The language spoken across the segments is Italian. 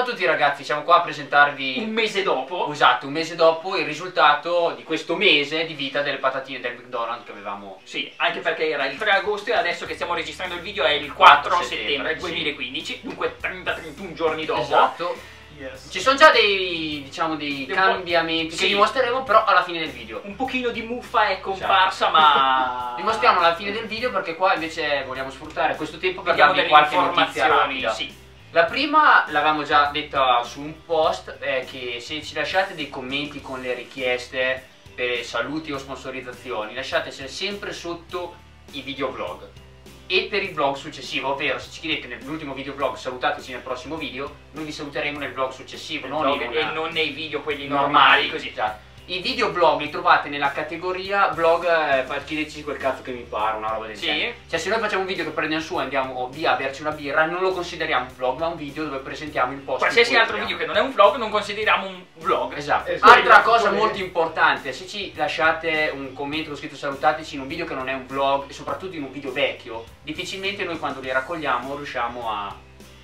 a tutti ragazzi, siamo qua a presentarvi un mese dopo. Esatto, un mese dopo il risultato di questo mese di vita delle patatine del McDonald's che avevamo. Sì, anche perché era il 3 agosto e adesso che stiamo registrando il video è il 4 settembre 2015, sì. Dunque 30-31 giorni dopo. Esatto. Yes. Ci sono già dei, diciamo, dei cambiamenti che vi mostreremo però alla fine del video. Un pochino di muffa è comparsa, ma vi mostriamo alla fine del video perché qua invece vogliamo sfruttare questo tempo per darvi qualche notizia rapida. Sì. La prima l'avevamo già detta su un post, è che se ci lasciate dei commenti con le richieste per saluti o sponsorizzazioni, lasciatecele sempre sotto i videoblog. E per il vlog successivo, ovvero se ci chiedete nell'ultimo videoblog salutateci nel prossimo video, noi vi saluteremo nel vlog successivo, e non nei video quelli normali così. Esatto. I videoblog li trovate nella categoria blog, chiedeteci quel cazzo che mi pare, una roba del genere. Cioè se noi facciamo un video che prendiamo su e andiamo via a berci una birra, non lo consideriamo un vlog, ma un video dove presentiamo il post. Qualsiasi altro video che non è un vlog non consideriamo un vlog. Esatto. Altra cosa molto importante, se ci lasciate un commento con scritto salutateci in un video che non è un vlog, e soprattutto in un video vecchio, difficilmente noi quando li raccogliamo riusciamo a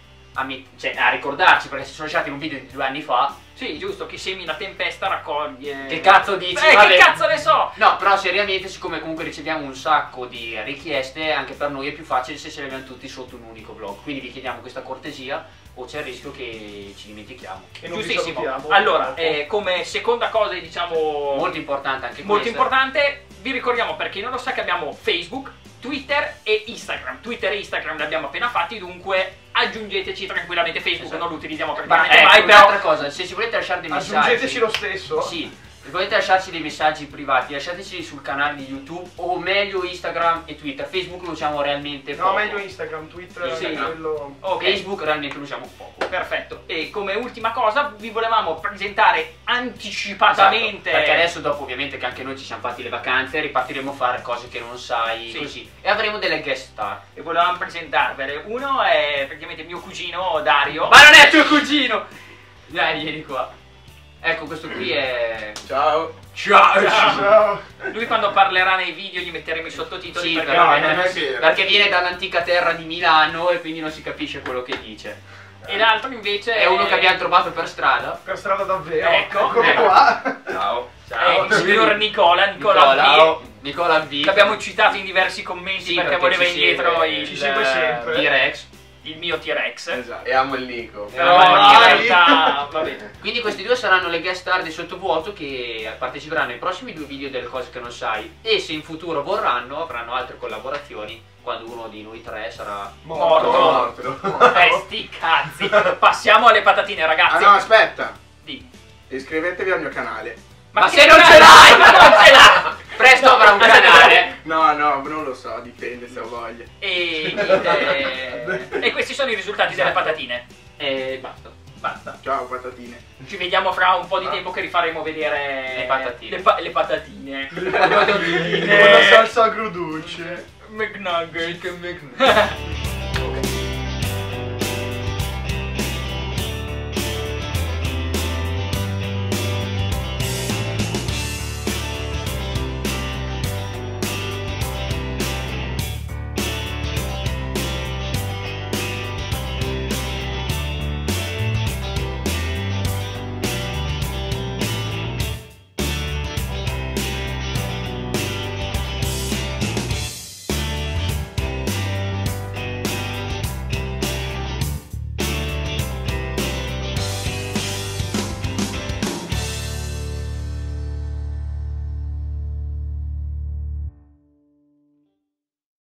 ricordarci, perché se sono lasciati in un video di 2 anni fa. Sì, giusto, chi semina tempesta raccoglie. Che cazzo dici? Che cazzo ne so! No, però seriamente, siccome comunque riceviamo un sacco di richieste, anche per noi è più facile se ce le abbiamo tutti sotto un unico vlog. Quindi vi chiediamo questa cortesia o c'è il rischio che ci dimentichiamo. Giustissimo. Allora, come seconda cosa, diciamo, molto importante anche molto importante, vi ricordiamo, per chi non lo sa, che abbiamo Facebook, Twitter e Instagram. Twitter e Instagram li abbiamo appena fatti, dunque aggiungeteci tranquillamente. Facebook non lo utilizziamo praticamente mai, però un'altra cosa, se ci volete lasciare dei messaggi, aggiungeteci lo stesso. Sì, se volete lasciarci dei messaggi privati, lasciateci sul canale di YouTube, o meglio Instagram e Twitter. Facebook lo usiamo realmente poco. No, meglio Instagram, Twitter sì, quello... Facebook realmente lo usiamo poco. Perfetto. E come ultima cosa vi volevamo presentare anticipatamente, esatto, perché adesso dopo ovviamente che anche noi ci siamo fatti le vacanze, ripartiremo a fare cose che non sai, così, e avremo delle guest star. E volevamo presentarvele. Uno è praticamente mio cugino Dario. Ma non è tuo cugino! Dai, vieni qua. Ecco, questo qui è... Ciao! Ciao! Ciao! Lui quando parlerà nei video gli metteremo i sottotitoli, sì, perché viene dall'antica terra di Milano e quindi non si capisce quello che dice. E l'altro invece è uno che abbiamo trovato per strada. Per strada davvero. Ecco, qua. Ciao. Ciao. Il signor Nicola B. Che abbiamo citato in diversi commenti, perché voleva indietro ci segue sempre. T-Rex. Il mio T-Rex. Esatto. E amo il Nico. Però in realtà va bene. Quindi questi due saranno le guest star di Sottovuoto che parteciperanno ai prossimi 2 video delle cose che non sai. E se in futuro vorranno, avranno altre collaborazioni quando uno di noi 3 sarà morto. Sti cazzi. Passiamo alle patatine, ragazzi. Ah no, aspetta. Di. Iscrivetevi al mio canale. Ma se non ce l'hai, ma non ce l'hai! Presto avrà un canale. No, non lo so, dipende se ho voglia. E questi sono i risultati delle patatine. E basta. Ciao patatine. Ci vediamo fra un po' di tempo che rifaremo vedere le patatine. Le patatine. Con la salsa agrodolce. McNugget.